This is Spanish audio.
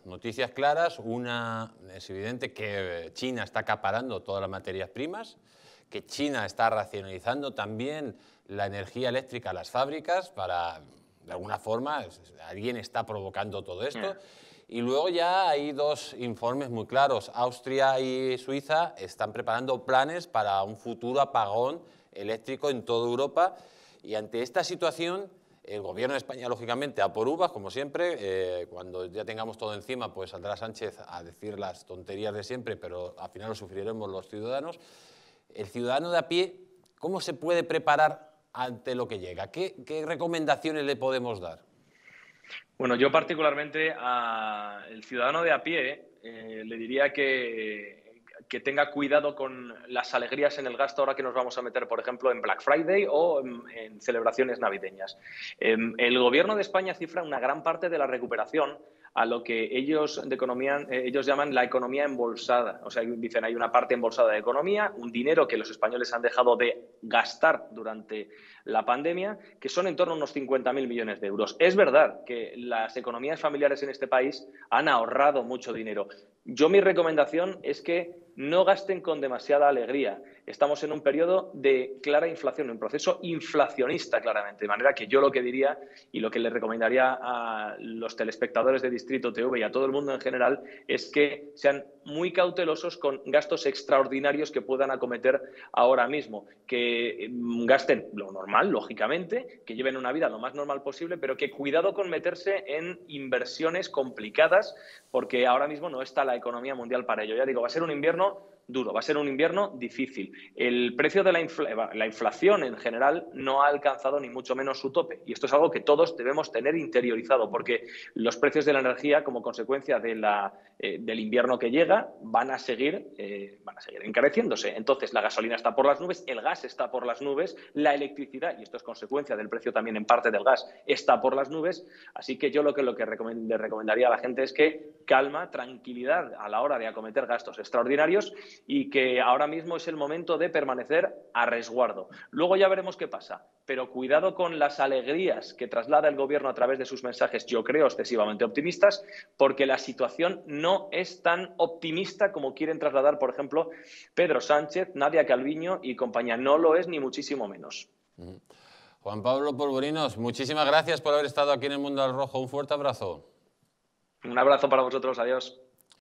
noticias claras. Una, es evidente que China está acaparando todas las materias primas, que China está racionalizando también la energía eléctrica a las fábricas para, de alguna forma, alguien está provocando todo esto. Y luego ya hay dos informes muy claros. Austria y Suiza están preparando planes para un futuro apagón eléctrico en toda Europa. Y ante esta situación, el Gobierno de España, lógicamente, a por uvas, como siempre. Cuando ya tengamos todo encima, pues saldrá Sánchez a decir las tonterías de siempre, pero al final lo sufriremos los ciudadanos. El ciudadano de a pie, ¿cómo se puede preparar ante lo que llega? ¿Qué recomendaciones le podemos dar? Bueno, yo particularmente al ciudadano de a pie le diría que tenga cuidado con las alegrías en el gasto ahora que nos vamos a meter, por ejemplo, en Black Friday o en celebraciones navideñas. El Gobierno de España cifra una gran parte de la recuperación a lo que ellos llaman la economía embolsada. O sea, dicen, hay una parte embolsada de economía, un dinero que los españoles han dejado de gastar durante la pandemia, que son en torno a unos 50.000 millones de euros. Es verdad que las economías familiares en este país han ahorrado mucho dinero. Mi recomendación es que no gasten con demasiada alegría. Estamos en un periodo de clara inflación, un proceso inflacionista claramente, de manera que yo lo que diría y lo que le recomendaría a los telespectadores de Distrito TV y a todo el mundo en general es que sean muy cautelosos con gastos extraordinarios que puedan acometer ahora mismo, que gasten lo normal, lógicamente, que lleven una vida lo más normal posible, pero que cuidado con meterse en inversiones complicadas, porque ahora mismo no está la economía mundial para ello. Ya digo, va a ser un invierno duro, va a ser un invierno difícil. El precio de la inflación en general no ha alcanzado ni mucho menos su tope, y esto es algo que todos debemos tener interiorizado, porque los precios de la energía, como consecuencia del invierno que llega, van a seguir encareciéndose. Entonces, la gasolina está por las nubes, el gas está por las nubes, la electricidad, y esto es consecuencia del precio también en parte del gas, está por las nubes. Así que yo lo que le recomendaría a la gente es que calma, tranquilidad a la hora de acometer gastos extraordinarios, y que ahora mismo es el momento de permanecer a resguardo. Luego ya veremos qué pasa, pero cuidado con las alegrías que traslada el Gobierno a través de sus mensajes, yo creo excesivamente optimistas, porque la situación no es tan optimista como quieren trasladar, por ejemplo, Pedro Sánchez, Nadia Calviño y compañía. No lo es ni muchísimo menos. Juan Pablo Polvorinos, muchísimas gracias por haber estado aquí en El Mundo al Rojo. Un fuerte abrazo. Un abrazo para vosotros. Adiós.